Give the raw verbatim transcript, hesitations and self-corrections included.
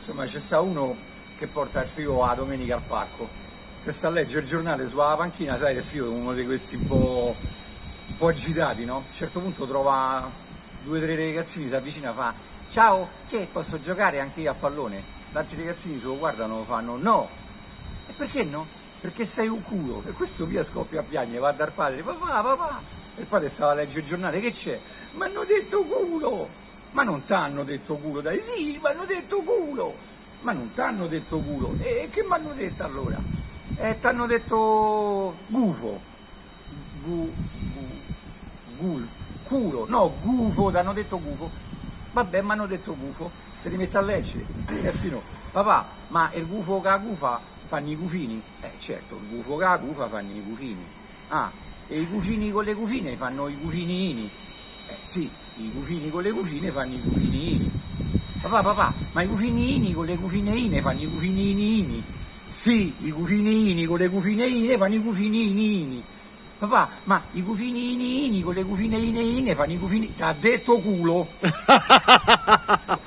insomma c'è sta uno che porta il figlio la domenica al parco, se sta a leggere il giornale sulla panchina, sai che il figlio è uno di questi un po', un po' agitati, no? A un certo punto trova due o tre ragazzini, si avvicina e fa ciao, che posso giocare anche io a pallone? Gli altri ragazzini se lo guardano e fanno no, e perché no? Perché sei un culo, e questo via scoppia a piangere, va dal padre, papà, papà, e il padre stava a leggere il giornale, che c'è? Mi hanno detto culo, ma non t'hanno detto culo, dai, sì, mi hanno detto culo, ma non t'hanno detto culo, e che mi hanno detto allora? Eh, t'hanno detto gufo, gu, gu, gul, culo, no, gufo, t'hanno detto gufo, vabbè, mi hanno detto gufo, se li mette a leggere, ragazzino, papà, ma il gufo che la gufa fanno i gufini? Eh certo, il gufo che la gufa fanno i gufini, ah, e i gufini con le gufine fanno i gufinini, eh sì, i gufini con le gufine fanno i gufinini, papà, papà, ma i gufinini con le gufineine fanno i gufininini, sì, i gufinini con le gufineine fanno i gufininini, papà, ma i gufininini con le gufineine fanno i gufini, t'ha detto culo.